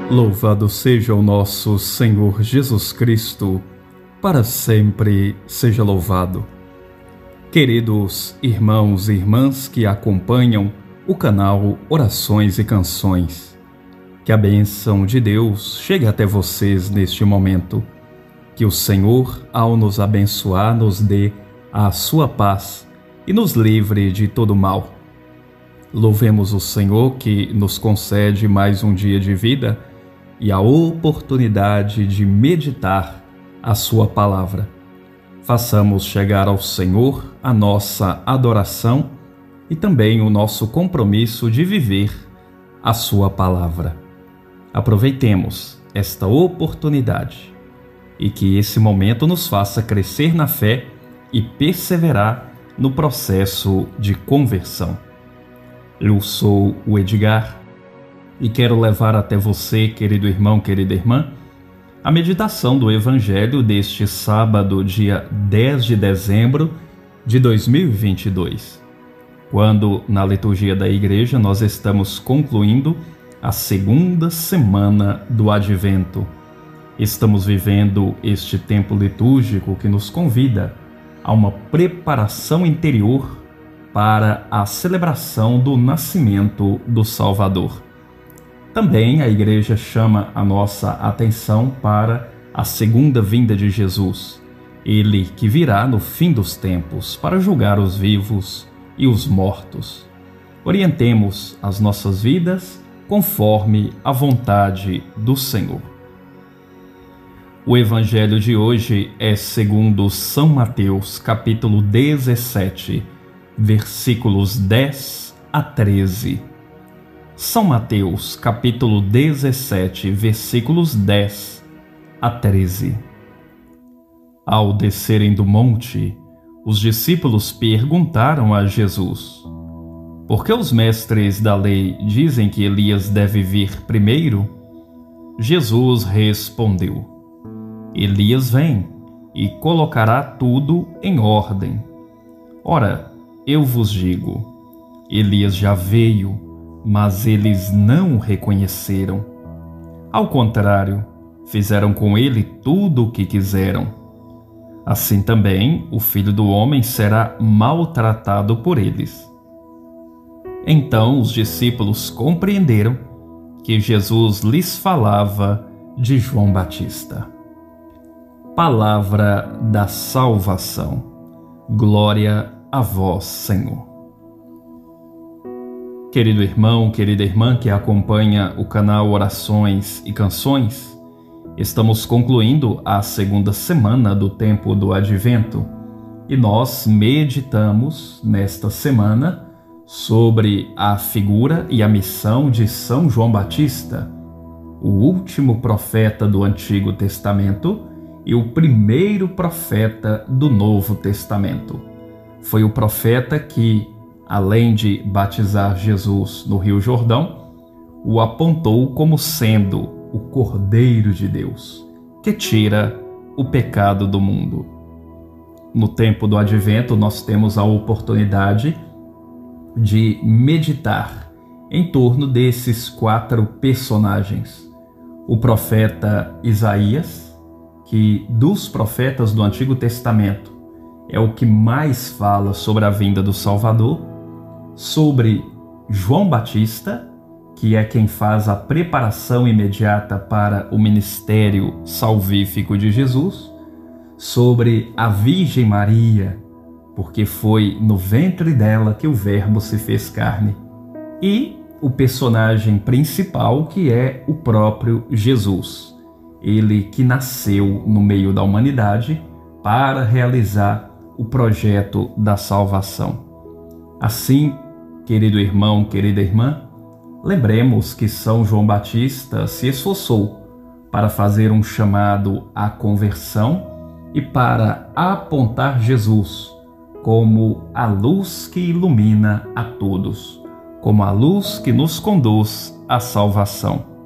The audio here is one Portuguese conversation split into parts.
Louvado seja o nosso Senhor Jesus Cristo, para sempre seja louvado. Queridos irmãos e irmãs que acompanham o canal Orações e Canções, que a bênção de Deus chegue até vocês neste momento. Que o Senhor, ao nos abençoar, nos dê a sua paz e nos livre de todo mal. Louvemos o Senhor que nos concede mais um dia de vida e a oportunidade de meditar a sua palavra. Façamos chegar ao Senhor a nossa adoração e também o nosso compromisso de viver a sua palavra. Aproveitemos esta oportunidade e que esse momento nos faça crescer na fé e perseverar no processo de conversão. Eu sou o Edgar e quero levar até você, querido irmão, querida irmã, a meditação do Evangelho deste sábado, dia 10 de dezembro de 2022, quando na liturgia da Igreja nós estamos concluindo a segunda semana do Advento. Estamos vivendo este tempo litúrgico que nos convida a uma preparação interior para a celebração do nascimento do Salvador. Também a Igreja chama a nossa atenção para a segunda vinda de Jesus, ele que virá no fim dos tempos para julgar os vivos e os mortos. Orientemos as nossas vidas conforme a vontade do Senhor. O Evangelho de hoje é segundo São Mateus, capítulo 17, versículos 10 a 13. São Mateus, capítulo 17, versículos 10 a 13. Ao descerem do monte, os discípulos perguntaram a Jesus: por que os mestres da lei dizem que Elias deve vir primeiro? Jesus respondeu: Elias vem e colocará tudo em ordem. Ora, eu vos digo, Elias já veio, mas eles não o reconheceram. Ao contrário, fizeram com ele tudo o que quiseram. Assim também o Filho do Homem será maltratado por eles. Então os discípulos compreenderam que Jesus lhes falava de João Batista. Palavra da salvação. Glória a vós, Senhor. Querido irmão, querida irmã que acompanha o canal Orações e Canções, estamos concluindo a segunda semana do tempo do Advento e nós meditamos nesta semana sobre a figura e a missão de São João Batista, o último profeta do Antigo Testamento e o primeiro profeta do Novo Testamento. Foi o profeta que, além de batizar Jesus no Rio Jordão, o apontou como sendo o Cordeiro de Deus, que tira o pecado do mundo. No tempo do Advento, nós temos a oportunidade de meditar em torno desses quatro personagens. O profeta Isaías, que dos profetas do Antigo Testamento é o que mais fala sobre a vinda do Salvador, sobre João Batista, que é quem faz a preparação imediata para o ministério salvífico de Jesus, sobre a Virgem Maria, porque foi no ventre dela que o Verbo se fez carne, e o personagem principal, que é o próprio Jesus, ele que nasceu no meio da humanidade para realizar o projeto da salvação. Assim, querido irmão, querida irmã, lembremos que São João Batista se esforçou para fazer um chamado à conversão e para apontar Jesus como a luz que ilumina a todos, como a luz que nos conduz à salvação.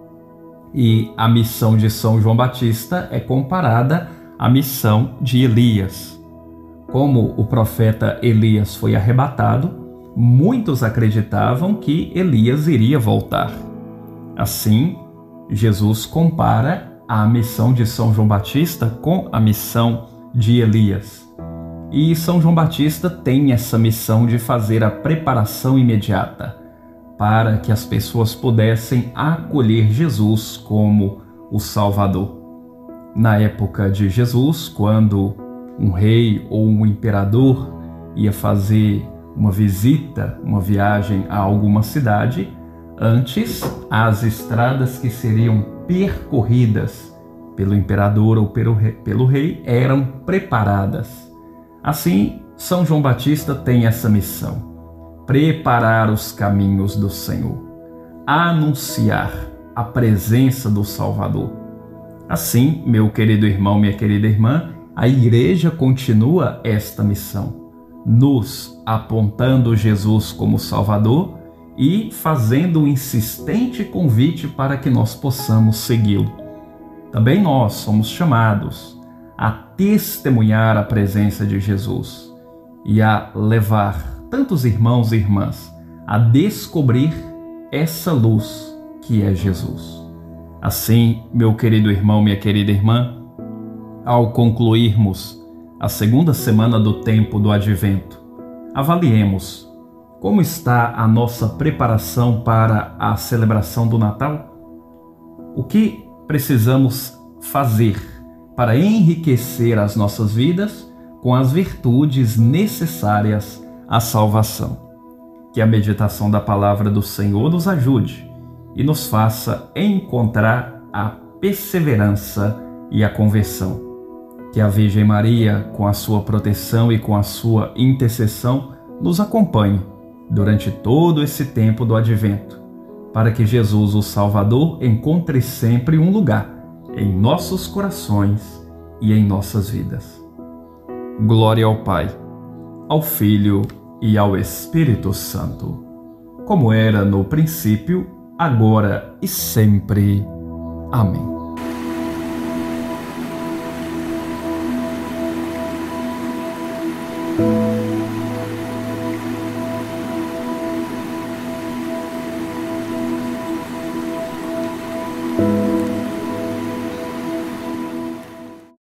E a missão de São João Batista é comparada à missão de Elias. Como o profeta Elias foi arrebatado, muitos acreditavam que Elias iria voltar. Assim, Jesus compara a missão de São João Batista com a missão de Elias. E São João Batista tem essa missão de fazer a preparação imediata para que as pessoas pudessem acolher Jesus como o Salvador. Na época de Jesus, quando um rei ou um imperador ia fazer uma visita, uma viagem a alguma cidade, antes as estradas que seriam percorridas pelo imperador ou pelo rei eram preparadas. Assim, São João Batista tem essa missão: preparar os caminhos do Senhor, anunciar a presença do Salvador. Assim, meu querido irmão, minha querida irmã, a Igreja continua esta missão, nos apontando Jesus como Salvador e fazendo um insistente convite para que nós possamos segui-lo. Também nós somos chamados a testemunhar a presença de Jesus e a levar tantos irmãos e irmãs a descobrir essa luz que é Jesus. Assim, meu querido irmão, minha querida irmã, ao concluirmos a segunda semana do tempo do Advento, avaliemos como está a nossa preparação para a celebração do Natal. O que precisamos fazer para enriquecer as nossas vidas com as virtudes necessárias à salvação? Que a meditação da palavra do Senhor nos ajude e nos faça encontrar a perseverança e a conversão. Que a Virgem Maria, com a sua proteção e com a sua intercessão, nos acompanhe durante todo esse tempo do Advento, para que Jesus, o Salvador, encontre sempre um lugar em nossos corações e em nossas vidas. Glória ao Pai, ao Filho e ao Espírito Santo, como era no princípio, agora e sempre. Amém.